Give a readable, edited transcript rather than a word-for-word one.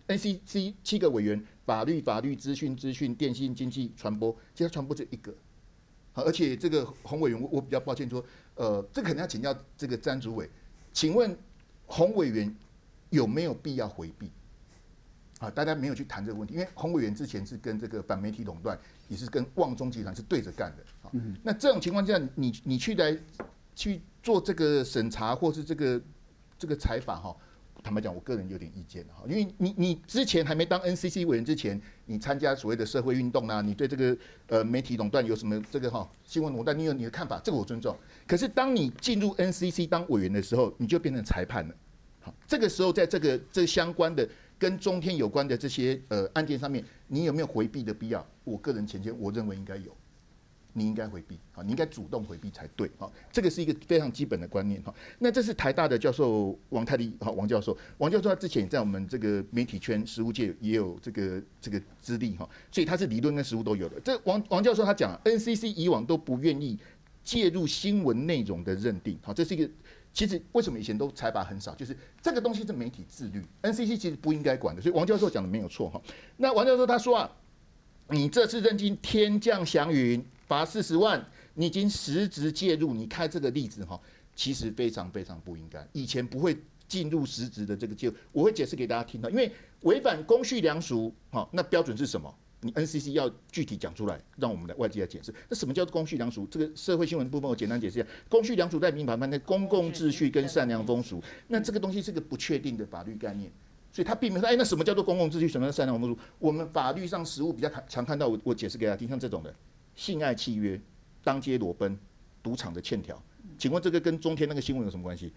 NCC 7个委员，法律、资讯、电信、经济、传播，其实传播就一个。而且这个洪委员，我比较抱歉说，这可能要请教这个詹主委，请问洪委员有没有必要回避？啊，大家没有去谈这个问题，因为洪委员之前是跟这个反媒体垄断，也是跟旺中集团是对着干的。啊，那这种情况下，你去做这个审查或是这个采访哈，坦白讲，我个人有点意见哈，因为你之前还没当 NCC 委员之前，你参加所谓的社会运动啊，你对这个媒体垄断有什么这个新闻垄断，你有你的看法，这个我尊重。可是当你进入 NCC 当委员的时候，你就变成裁判了。好，这个时候在这相关的跟中天有关的这些案件上面，你有没有回避的必要？我个人浅见，我认为应该有。你应该回避，你应该主动回避才对，这个是一个非常基本的观念。那这是台大的教授王泰利，王教授他之前在我们这个媒体圈、实务界也有这个资历，所以他是理论跟实务都有的。这王教授他讲 ，NCC 以往都不愿意介入新闻内容的认定，这是一个。其实为什么以前都采罚很少，就是这个东西是媒体自律 ，NCC 其实不应该管的。所以王教授讲的没有错。那王教授他说啊，你这次认定天降祥云。罚40万，你已经实质介入，你开这个例子其实非常非常不应该。以前不会进入实质的这个介入，我会解释给大家听到。因为违反公序良俗，那标准是什么？你 NCC 要具体讲出来，让我们的外界来解释。那什么叫做公序良俗？这个社会新闻部分我简单解释一下。公序良俗在民法判的公共秩序跟善良风俗，那这个东西是个不确定的法律概念。所以他并没有说，那什么叫做公共秩序，什么叫善良风俗？我们法律上实务比较常看到，我解释给大家听，像这种的。性爱契约、当街裸奔、赌场的欠条，请问这个跟中天那个新闻有什么关系？